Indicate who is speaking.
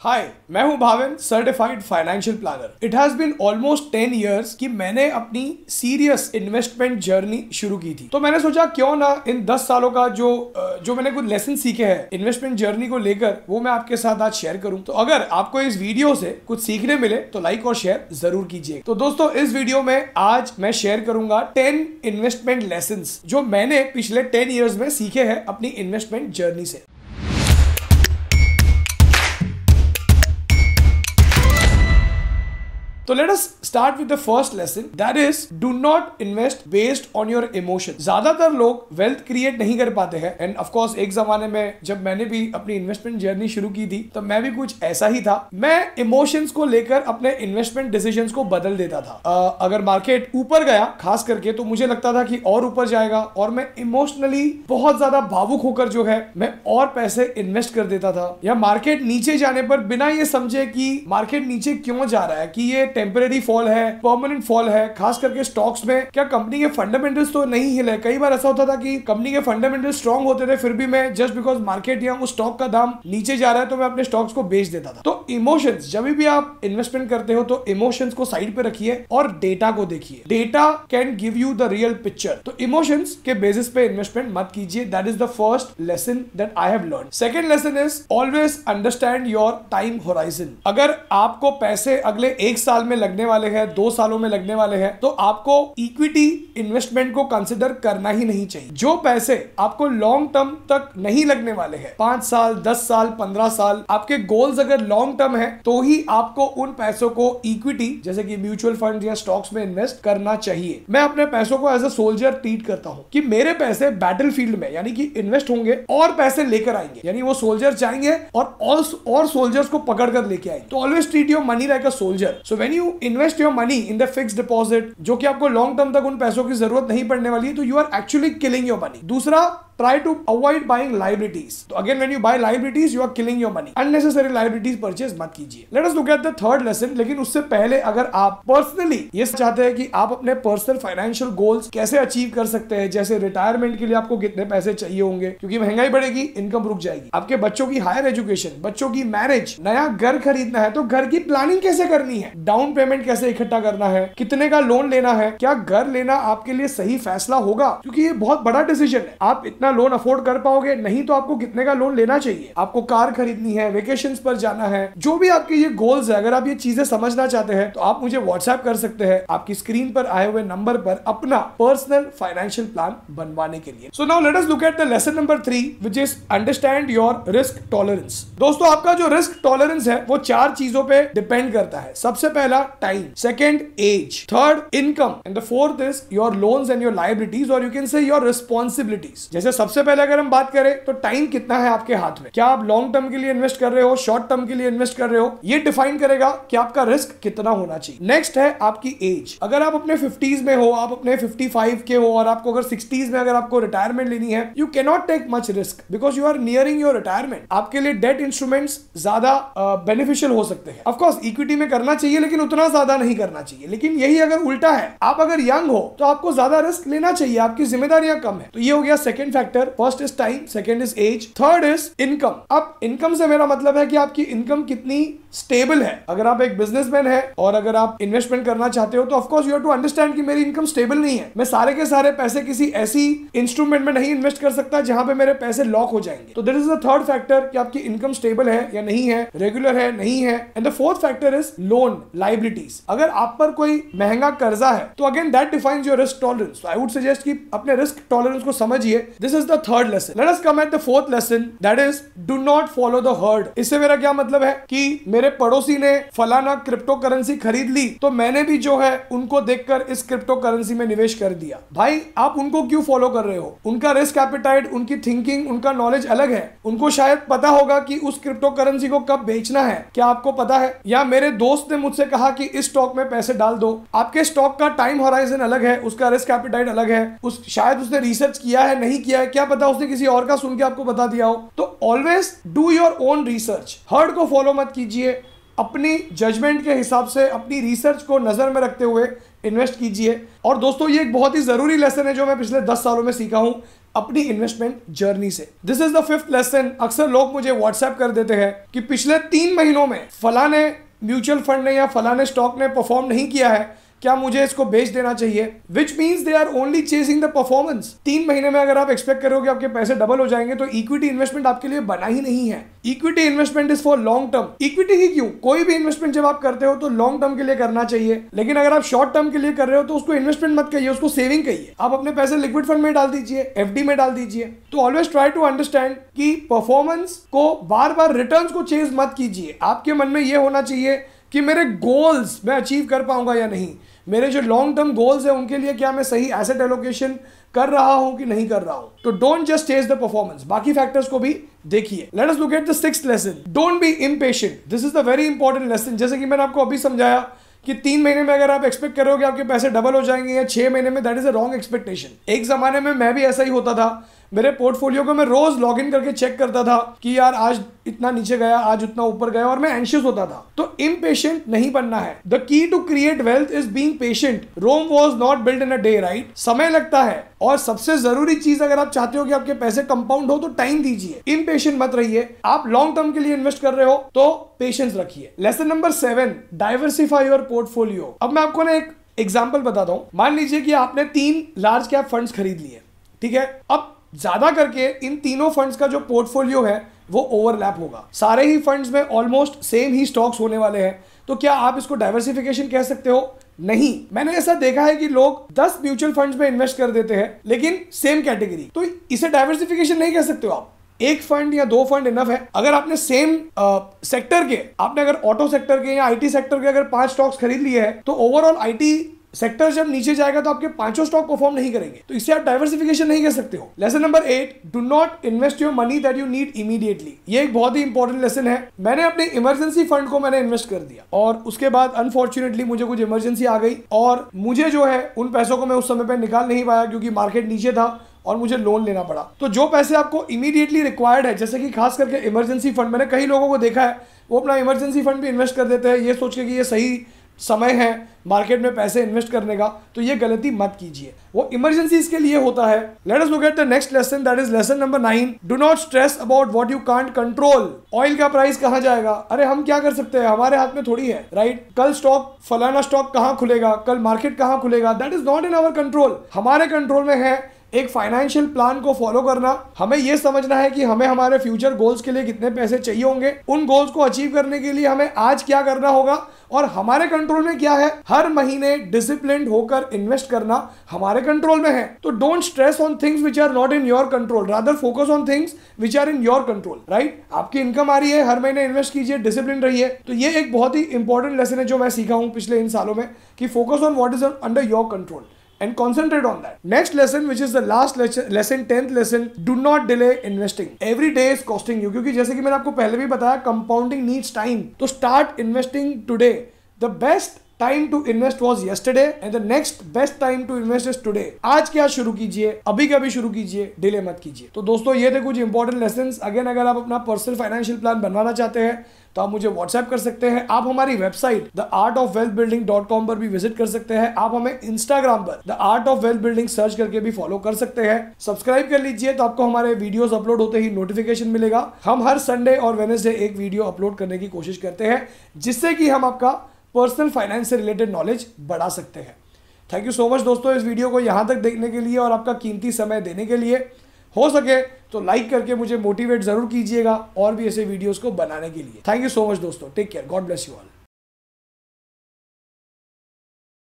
Speaker 1: हाय, मैं हूं Bhavin, certified financial planner. It has been almost 10 years कि मैंने अपनी सीरियस इन्वेस्टमेंट जर्नी शुरू की थी। तो मैंने सोचा क्यों ना इन 10 सालों का जो मैंने कुछ लेसन सीखे हैं इन्वेस्टमेंट जर्नी को लेकर, वो मैं आपके साथ आज शेयर करूं। तो अगर आपको इस वीडियो से कुछ सीखने मिले तो लाइक और शेयर जरूर कीजिए। तो दोस्तों, इस वीडियो में आज मैं शेयर करूंगा 10 इन्वेस्टमेंट लेसन्स जो मैंने पिछले 10 इयर्स में सीखे हैं अपनी इन्वेस्टमेंट जर्नी से। तो let us start with the first lesson, that is do not invest based on your emotion. ज्यादातर लोग वेल्थ क्रिएट नहीं कर पाते हैं, एंड ऑफ कोर्स एक जमाने में जब मैंने भी अपनी इन्वेस्टमेंट जर्नी शुरू की थी तो मैं भी कुछ ऐसा ही था। मैं इमोशंस को लेकर अपने इन्वेस्टमेंट डिसीजंस को बदल देता था। अगर मार्केट ऊपर गया खास करके तो मुझे लगता था कि और ऊपर जाएगा, और मैं इमोशनली बहुत ज्यादा भावुक होकर जो है मैं और पैसे इन्वेस्ट कर देता था। या मार्केट नीचे जाने पर बिना ये समझे कि मार्केट नीचे क्यों जा रहा है, कि ये टेम्परेरी फॉल है, परमानेंट फॉल है, खास करके स्टॉक्स में क्या कंपनी के फंडामेंटल्स तो नहीं हिले। कई बार ऐसा होता था कि कंपनी के फंडामेंटल्स स्ट्रांग होते थे, फिर भी मैं जस्ट बिकॉज मार्केट या उस स्टॉक का दाम नीचे जा रहा है तो मैं अपने स्टॉक्स को बेच देता था। तो इमोशंस, जब भी आप इन्वेस्टमेंट करते हो तो इमोशंस को साइड पे रखिए और डेटा को देखिए। Data can give you the real picture. तो इमोशंस के बेसिस पे इन्वेस्टमेंट मत कीजिए। That is the first lesson that I have learn. Second lesson is always understand your time horizon. अगर आपको पैसे अगले 1 साल में लगने वाले हैं, 2 सालों में लगने वाले हैं, तो आपको इक्विटी इन्वेस्टमेंट को कंसिडर करना ही नहीं चाहिए। जो पैसे आपको लॉन्ग टर्म तक नहीं लगने वाले हैं, 5 साल, 10 साल, 15 साल, आपके गोल्स अगर लॉन्ग टर्म है तो ही आपको उन पैसों को इक्विटी जैसे कि म्यूचुअल फंड या स्टॉक्स में इन्वेस्ट करना चाहिए। मैं अपने पैसों को एज अ सोल्जर ट्रीट करता हूं कि मेरे पैसे बैटलफील्ड में यानी कि इन्वेस्ट होंगे और पैसे लेकर आएंगे, यानी वो सोल्जर जाएंगे और सोल्जर्स को पकड़ कर लेके आएंगे। तो always treat your money like a soldier. So when you invest your money in the fixed deposit, जो कि आपको लॉन्ग टर्म तक उन पैसों की जरूरत नहीं पड़ने वाली है, तो you are actually killing your money. दूसरा, try to avoid buying liabilities. तो again when you buy liabilities you are killing your money. Unnecessary liabilities purchase मत कीजिए। Let us look at the third lesson। लेकिन उससे पहले अगर आप personally ये चाहते हैं कि आप अपने पर्सनल फाइनेंशियल गोल्स कैसे अचीव कर सकते हैं, जैसे रिटायरमेंट के लिए आपको कितने पैसे चाहिए होंगे, क्योंकि महंगाई बढ़ेगी, इनकम रुक जाएगी, आपके बच्चों की हायर एजुकेशन, बच्चों की मैरिज, नया घर खरीदना है तो घर की प्लानिंग कैसे करनी है, डाउन पेमेंट कैसे इकट्ठा करना है, कितने का लोन लेना है, क्या घर लेना आपके लिए सही फैसला होगा, क्योंकि ये बहुत बड़ा डिसीजन है। आप इतना लोन अफोर्ड कर पाओगे नहीं तो आपको कितने का लोन लेना चाहिए, आपको कार खरीदनी है, वेकेशंस पर जाना है, जो भी आपके ये गोल्स है, अगर आप ये चीजें समझना चाहते हैं तो आप मुझे व्हाट्सएप कर सकते हैं आपकी स्क्रीन पर आए हुए नंबर पर अपना पर्सनल फाइनेंशियल प्लान बनवाने के लिए। So now let us look at the lesson number 3 which is understand your risk tolerance. दोस्तों, आपका जो रिस्क टॉलरेंस है वो 4 चीजों पे डिपेंड करता है। सबसे पहला time, second age, third income, and the fourth is your loans and your liabilities, और you can say your responsibilities. जैसे सबसे पहले अगर हम बात करें तो टाइम कितना है आपके हाथ में, क्या आप लॉन्ग टर्म के लिए इन्वेस्ट कर रहे हो, शॉर्ट टर्म के लिए इन्वेस्ट कर रहे हो, ये डिफाइन करेगा कि आपका रिस्क कितना होना चाहिए। नेक्स्ट है आपकी एज। अगर आप अपने 50s में हो, आप अपने 55 के हो, और आपको अगर 60s में अगर आपको रिटायरमेंट लेनी है, you can not take much risk because you are nearing your retirement. आपके लिए डेट इंस्ट्रूमेंट्स ज्यादा बेनिफिशियल हो सकते हैं। ऑफ कोर्स इक्विटी में करना चाहिए लेकिन उतना ज्यादा नहीं करना चाहिए। लेकिन यही अगर उल्टा है, आप अगर यंग हो तो आपको ज्यादा रिस्क लेना चाहिए, आपकी जिम्मेदारियां कम है। तो ये हो गया second factor. First is time, second is age, third is income. अब इनकम से मेरा मतलब है कि आपकी इनकम कितनी स्टेबल है। अगर आप एक बिजनेसमैन है और अगर आप इन्वेस्टमेंट करना चाहते हो तो of course you have to understand कि मेरी इनकम स्टेबल नहीं है। मैं सारे के सारे पैसे किसी ऐसी इंस्ट्रूमेंट में नहीं इन्वेस्ट कर सकता जहां पे मेरे पैसे लॉक हो जाएंगे। तो this is the third factor कि आपकी इनकम स्टेबल है या नहीं है, रेगुलर है नहीं है। And the fourth factor is loan liabilities. अगर आप पर कोई महंगा कर्जा है तो again that defines your risk tolerance. I would suggest कि अपने रिस्क टॉलरेंस को समझिए। This is the third lesson. Let us come at the fourth lesson, that is do not follow the herd. इससे मेरा क्या मतलब है कि मेरे पड़ोसी ने फलाना क्रिप्टो करेंसी खरीद ली तो मैंने भी जो है उनको देखकर इस क्रिप्टो करेंसी में निवेश कर दिया। भाई, आप उनको क्यों फॉलो कर रहे हो? उनका रिस्क एपेटाइट, उनकी थिंकिंग, उनका नॉलेज अलग है। उनको शायद पता होगा कि उस क्रिप्टो करेंसी को कब बेचना है, क्या आपको पता है? या मेरे दोस्त ने मुझसे कहा कि इस स्टॉक में पैसे डाल दो। आपके स्टॉक का टाइम होराइजन अलग है, उसका रिस्क एपेटाइट अलग है, शायद उसने रिसर्च किया है, नहीं किया है, क्या पता उसने किसी और का सुन के आपको बता दिया हो। तो always do your own research. Herd को फॉलो मत कीजिए, अपनी जजमेंट के हिसाब से, अपनी रिसर्च को नजर में रखते हुए इन्वेस्ट कीजिए। और दोस्तों ये एक बहुत ही जरूरी लेसन है जो मैं पिछले 10 सालों में सीखा हूं अपनी इन्वेस्टमेंट जर्नी से। This is the 5th lesson. अक्सर लोग मुझे व्हाट्सएप कर देते हैं कि पिछले 3 महीनों में फलाने म्यूचुअल फंड ने या फलाने स्टॉक ने परफॉर्म नहीं किया है, क्या मुझे इसको बेच देना चाहिए? Which means they are only chasing the performance. 3 महीने में अगर आप एक्सपेक्ट करोगे आपके पैसे डबल हो जाएंगे तो इक्विटी इन्वेस्टमेंट आपके लिए बना ही नहीं है। Equity investment is for long term. Equity ही क्यों, कोई भी इन्वेस्टमेंट जब आप करते हो तो लॉन्ग टर्म के लिए करना चाहिए, लेकिन अगर आप शॉर्ट टर्म के लिए कर रहे हो तो उसको इन्वेस्टमेंट मत कहिए, उसको सेविंग कहिए। आप अपने पैसे लिक्विड फंड में डाल दीजिए, एफडी में डाल दीजिए। तो ऑलवेज ट्राई टू अंडरस्टैंड कि परफॉर्मेंस को बार बार रिटर्न्स को चेज मत कीजिए। आपके मन में यह होना चाहिए कि मेरे गोल्स मैं अचीव कर पाऊंगा या नहीं, मेरे जो लॉन्ग टर्म गोल्स है उनके लिए क्या मैं सही एसेट एलोकेशन कर रहा हूं कि नहीं कर रहा हूं। तो don't just chase the performance, बाकी फैक्टर्स को भी देखिए। Let us look at the 6th lesson. Don't be impatient. This is the very important lesson. जैसे कि मैंने आपको अभी समझाया कि 3 महीने में अगर आप एक्सपेक्ट करोगे आपके पैसे डबल हो जाएंगे या 6 महीने में, that is a wrong expectation. एक जमाने में मैं भी ऐसा ही होता था। मेरे पोर्टफोलियो को मैं रोज लॉग इन करके चेक करता था कि यार आज इतना नीचे गया, आज उतना ऊपर गया, और मैं एंशियस होता था। तो इम्पेशेंट नहीं बनना है। The key to create wealth is being patient. Rome was not build in a day, right? समय लगता है, और सबसे जरूरी चीज अगर आप चाहते हो कि आपके पैसे कंपाउंड हो तो टाइम दीजिए, इम्पेशेंट मत रहिए। आप लॉन्ग टर्म के लिए इन्वेस्ट कर रहे हो तो पेशेंस रखिए। Lesson number 7, diversify your portfolio. अब मैं आपको ना एक एग्जाम्पल बताता हूं। मान लीजिए कि आपने 3 लार्ज कैप फंड्स खरीद लिए, ठीक है? अब ज्यादा करके इन तीनों फंड्स का जो पोर्टफोलियो है वो ओवरलैप होगा। सारे ही फंड्स में ऑलमोस्ट सेम ही स्टॉक्स होने वाले हैं। तो क्या आप इसको डाइवर्सिफिकेशन कह सकते हो? नहीं। मैंने ऐसा देखा है कि लोग 10 म्यूचुअल फंड्स में इन्वेस्ट कर देते हैं लेकिन सेम कैटेगरी, तो इसे डाइवर्सिफिकेशन नहीं कह सकते हो आप। एक फंड या 2 फंड इनफ है। अगर आपने सेम सेक्टर के, आपने अगर ऑटो सेक्टर के या आईटी सेक्टर के अगर 5 स्टॉक्स खरीद लिए हैं तो ओवरऑल आईटी सेक्टर जब नीचे जाएगा तो आपके 5 स्टॉक परफॉर्म नहीं करेंगे, तो इससे आप डाइवर्सिफिकेशन नहीं कर सकते हो। Lesson number 8, do not invest your money that you need immediately. ये एक बहुत ही इंपॉर्टेंट लेसन है। मैंने अपने इमरजेंसी फंड को मैंने इन्वेस्ट कर दिया और उसके बाद अनफॉर्चुनेटली मुझे कुछ इमरजेंसी आ गई और मुझे जो है उन पैसों को मैं उस समय पे निकाल नहीं पाया क्योंकि मार्केट नीचे था और मुझे लोन लेना पड़ा। तो जो पैसे आपको इमीडिएटली रिक्वायर्ड है, जैसे कि खास करके इमरजेंसी फंड, मैंने कई लोगों को देखा है वो अपना इमरजेंसी फंड भी इन्वेस्ट कर देते हैं ये सोच के कि ये सही समय है मार्केट में पैसे इन्वेस्ट करने का, तो ये गलती मत कीजिए। वो इमरजेंसीज के लिए होता है। Let us look at the next lesson, that is lesson number 9, do not stress about what you can't control. Oil का प्राइस कहां जाएगा, अरे हम क्या कर सकते हैं, हमारे हाथ में थोड़ी है, राइट? कल स्टॉक, फलाना स्टॉक कहां खुलेगा, कल मार्केट कहां खुलेगा, that is not in our control. हमारे कंट्रोल में है एक फाइनेंशियल प्लान को फॉलो करना। हमें यह समझना है कि हमें हमारे फ्यूचर गोल्स के लिए कितने पैसे चाहिए होंगे, उन गोल्स को अचीव करने के लिए हमें आज क्या करना होगा और हमारे कंट्रोल में क्या है। हर महीने डिसिप्लिन्ड होकर इन्वेस्ट करना हमारे कंट्रोल में है। तो don't stress on things which are not in your control, rather focus on things which are in your control, right? आपकी इनकम आ रही है, हर महीने इन्वेस्ट कीजिए, डिसिप्लिन रहिए। तो ये एक बहुत ही इंपॉर्टेंट लेसन है जो मैं सीखा हूं पिछले इन सालों में कि focus on what is under your control and concentrate on that. Next lesson, which is the last lesson, 10th lesson, do not delay investing. Every day is costing you. क्योंकि जैसे कि मैंने आपको पहले भी बताया, compounding needs time. तो start investing today. The best time to invest was yesterday and the next best time to invest is today. आज क्या शुरू कीजिए, अभी कभी शुरू कीजिए, डिले मत कीजिए। तो दोस्तों ये थे कुछ इंपॉर्टेंट लेसन्स। अगेन अगर आप अपना पर्सनल फाइनेंशियल प्लान बनवाना चाहते हैं तो आप मुझे व्हाट्सएप कर सकते हैं। आप हमारी वेबसाइट theartofwealthbuilding.com पर भी विजिट कर सकते हैं। आप हमें इंस्टाग्राम पर the art of wealth building search करके भी फॉलो कर सकते हैं। सब्सक्राइब कर लीजिए तो आपको हमारे वीडियोस अपलोड होते ही नोटिफिकेशन मिलेगा। हम हर संडे और वेडनेसडे एक वीडियो अपलोड करने की कोशिश करते हैं जिससे कि हम आपका पर्सनल फाइनेंस से रिलेटेड नॉलेज बढ़ा सकते हैं। थैंक यू सो मच दोस्तों इस वीडियो को यहाँ तक देखने के लिए और आपका कीमती समय देने के लिए। हो सके तो लाइक करके मुझे मोटिवेट जरूर कीजिएगा और भी ऐसे वीडियोस को बनाने के लिए। थैंक यू सो मच दोस्तों, take care, God bless you all.